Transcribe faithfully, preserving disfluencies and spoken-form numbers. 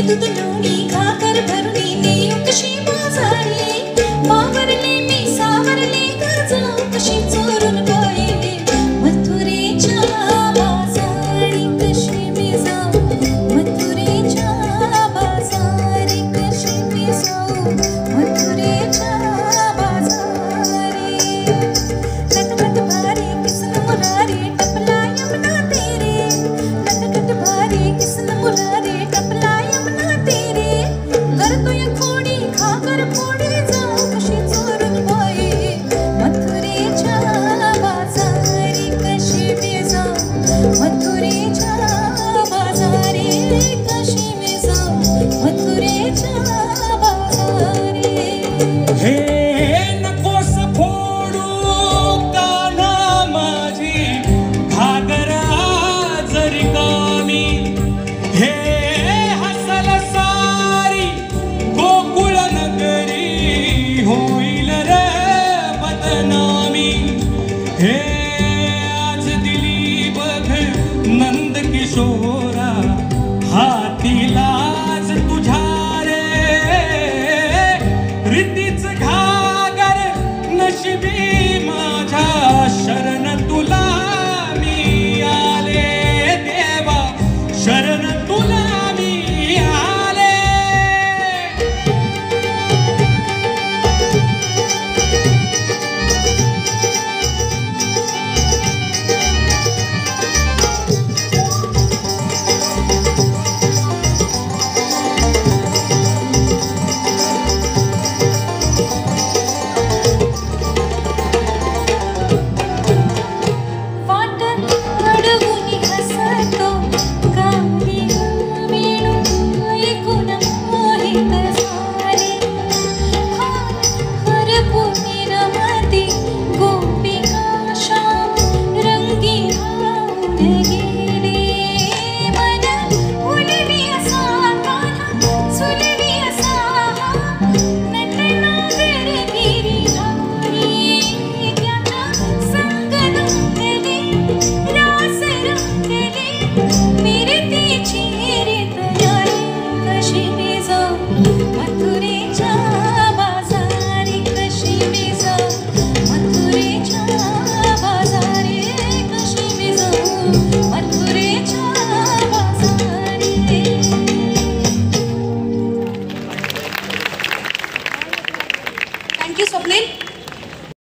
दूध लोणी खाकर भरुनी नेऊ कशी बाजारी मावरले मी सावरले गाजो कशी चोरून पाहिले मथुरेच्या बाजारी कशी मी जाऊ मथुरेच्या बाजारी कशी मी जाऊ मथुरेच्या बाजारी लट लट भारी किसन मुरारी टपला यमुना तेरे लट लट भारी किसन मुरारी टपला यमुना तेरे करतो या खोडी खाकर फोडी जाऊ कशी चोरून पाये मथुरेच्या बाजारी कशी मी जाऊ मथुरेच्या बाजारी कशी मी जाऊ मथुरेच्या बाजारी हे नकोस फोडू काना माझी घागरा जरी कामी हे हसल सारी गोकुळ नगरी होईल रे बदनामी हे आज दिली बघ नंद किशोरा हाती लाज तुझ्या रे रीतीच घागर नशिबी माझ्या शरण तुला मी आले देवा शरण तुला मी आले वाट अडवून हसतो गावी वेणू ऐकून मोहित झाले हरपून रमती गोपिका श्याम रंगी राहून गेले मन उलवी असा कान्हा सुलवी असा नटनागर गिरिधारी त्याच्या संग रंगले रास रंगले मिरतीची रीत यारी कशी मी जाऊ मथुरेच्या बाजारी कशी मी जाऊ मथुरेच्या बाजारी कशी मी जाऊ मथुरेच्या बाजारी थँक्यू स्वप्नील.